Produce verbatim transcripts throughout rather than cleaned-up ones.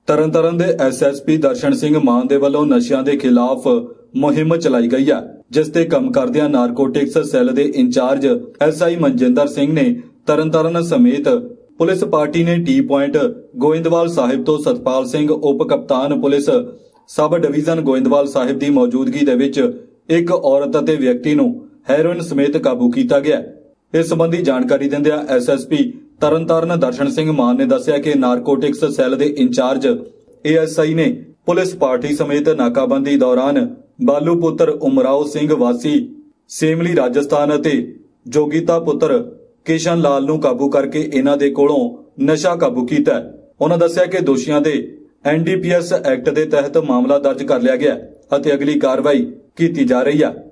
ਤਰਨਤਾਰਨ ਦੇ S S P Darshan Singh Mann ਦੇ ਵੱਲੋਂ ਨਸ਼ਿਆਂ ਦੇ ਖਿਲਾਫ ਮੁਹਿੰਮ ਚਲਾਈ ਗਈ ਹੈ, ਜਿਸ ਤੇ ਕੰਮ ਕਰਦਿਆਂ ਨਾਰਕੋਟਿਕਸ ਸੈੱਲ ਦੇ incharge S I Manjinder Singh ਨੇ ਤਰਨਤਾਰਨ ਸਮੇਤ ਪੁਲਿਸ ਪਾਰਟੀ ਨੇ ਟੀ ਪੁਆਇੰਟ ਗੋਇੰਦਵਾਲ ਸਾਹਿਬ ਤੋਂ ਸਤਪਾਲ ਸਿੰਘ ਉਪ ਕਪਤਾਨ police sub division Goindwal Sahib ਦੀ ਮੌਜੂਦਗੀ ਦੇ ਵਿੱਚ ਇੱਕ ਔਰਤ ਅਤੇ ਵਿਅਕਤੀ ਨੂੰ ਹੈਰੋਇਨ ਸਮੇਤ ਕਾਬੂ ਕੀਤਾ ਗਿਆ। ਇਸ ਸੰਬੰਧੀ ਜਾਣਕਾਰੀ ਦਿੰਦਿਆਂ S S P Tarn Taran Darshan Singh Mann ਨੇ ਦੱਸਿਆ ਕਿ ਨਾਰਕੋਟਿਕਸ ਸੈੱਲ ਦੇ ਇੰਚਾਰਜ ਏ ਐਸ ਆਈ ਨੇ ਪੁਲਿਸ ਪਾਰਟੀ ਸਮੇਤ ਨਾਕਾਬੰਦੀ ਦੌਰਾਨ ਬਾਲੂ ਪੁੱਤਰ ਉਮਰਾਓ ਸਿੰਘ ਵਾਸੀ ਸੇਮਲੀ ਰਾਜਸਥਾਨ ਅਤੇ ਜੋਗੀਤਾ ਪੁੱਤਰ ਕਿਸ਼ਨ ਲਾਲ ਨੂੰ ਕਾਬੂ ਕਰਕੇ ਇਹਨਾਂ ਦੇ ਕੋਲੋਂ ਨਸ਼ਾ ਕਾਬੂ ਕੀਤਾ। ਉਹਨਾਂ ਦੱਸਿਆ ਕਿ ਦੋਸ਼ੀਆਂ ਦੇ N D P S act ਦੇ ਤਹਿਤ ਮਾਮਲਾ ਦਰਜ ਕਰ ਲਿਆ ਗਿਆ ਅਤੇ ਅਗਲੀ ਕਾਰਵਾਈ ਕੀਤੀ ਜਾ ਰਹੀ ਹੈ।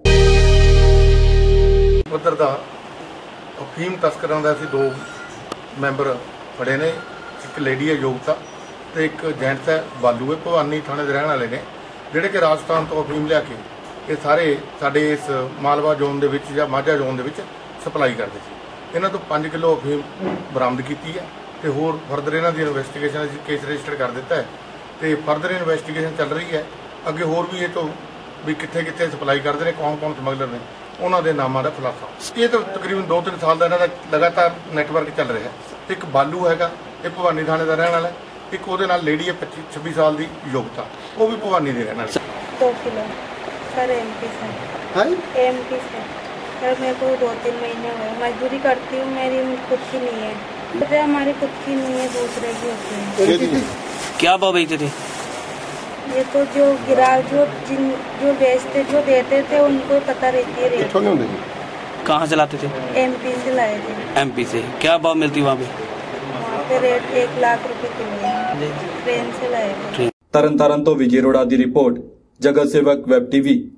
ਪੁੱਤਰ ਦਾ ਅਫੀਮ ਤਸਕਰਾਂ ਦਾ ਅਸੀਂ ਦੋ ਮੈਂਬਰ ਫੜੇ ਨੇ, ਇੱਕ ਲੇਡੀ ਹੈ ਯੋਗਤਾ ਤੇ ਇੱਕ ਜੈਂਟਸ ਹੈ ਬਾਲੂ ਹੈ, ਭਵਾਨੀ ਥਾਣੇ ਦੇ ਰਹਿਣ ਵਾਲੇ ਨੇ, ਜਿਹੜੇ ਕਿ ਰਾਜਸਥਾਨ ਤੋਂ ਅਫੀਮ ਲਿਆ ਕੇ ਇਹ ਸਾਰੇ ਸਾਡੇ ਇਸ ਮਾਲਵਾ ਜ਼ੋਨ ਦੇ ਵਿੱਚ ਜਾਂ ਮਾਝਾ ਜ਼ੋਨ ਦੇ ਵਿੱਚ ਸਪਲਾਈ ਕਰਦੇ ਸੀ। ਇਹਨਾਂ ਤੋਂ ਪੰਜ ਕਿਲੋ ਅਫੀਮ ਬਰਾਮਦ ਕੀਤੀ ਹੈ ਤੇ ਹੋਰ ਫਰਦਰ ਇਹਨਾਂ ਦੀ ਇਨਵੈਸਟੀਗੇਸ਼ਨ ਅਸੀਂ ਕੇਸ ਰਜਿਸਟਰ ਕਰ ਦਿੱਤਾ ਹੈ ਤੇ ਫਰਦਰ ਇਨਵੈਸਟੀਗੇਸ਼ਨ ਚੱਲ ਰਹੀ ਹੈ। ਅੱਗੇ ਹੋਰ ਵੀ ਇਹ ਤੋਂ ਵੀ ਕਿੱਥੇ ਕਿੱਥੇ ਸਪਲਾਈ ਕਰਦੇ ਨੇ, ਕੌਣ ਕੌਣ ਸਮਗਲਰ ਨੇ, ਉਹਨਾਂ ਦੇ ਨਾਮਾਂ ਦਾ ਖੁਲਾਸਾ। ਇਹ ਤਾਂ ਤਕਰੀਬਨ ਦੋ ਤਿੰਨ ਸਾਲ ਦਾ ਇਹਨਾਂ ਦਾ ਲਗਾਤਾਰ ਨੈਟਵਰਕ ਚੱਲ ਰਿਹਾ। ਇੱਕ ਬਾਲੂ ਹੈਗਾ, ਇਹ ਭਵਾਨੀ ਥਾਣੇ ਦਾ ਰਹਿਣ ਵਾਲਾ, ਇੱਕ ਉਹਦੇ ਨਾਲ ਲੇਡੀ ਹੈ ਪੱਚੀ ਛੱਬੀ ਸਾਲ ਦੀ ਯੋਗਤਾ, ਉਹ ਵੀ ਭਵਾਨੀ ਦੀ ਰਹਿਣ ਵਾਲੀ। दो किलो सर एम पी से एम पी से सर मेरे को दो तीन महीने हुए मजदूरी करती हूँ, मेरी खुद की नहीं है, मुझे हमारी खुद की नहीं है, दूसरे की होती है। क्या भाव बेचते थे? ये तो जो गिरा जो जिन जो बेचते जो देते थे उनको पता रहती है रेट। कहाँ से लाते थे? एम पी से लाए थे। एम पी से क्या भाव मिलती वहाँ पे? वहाँ पे रेट एक लाख रुपए किलो है, ट्रेन से लाए थे। तरनतारन तो विजय अरोड़ा की रिपोर्ट, जगत सेवक वेब टीवी।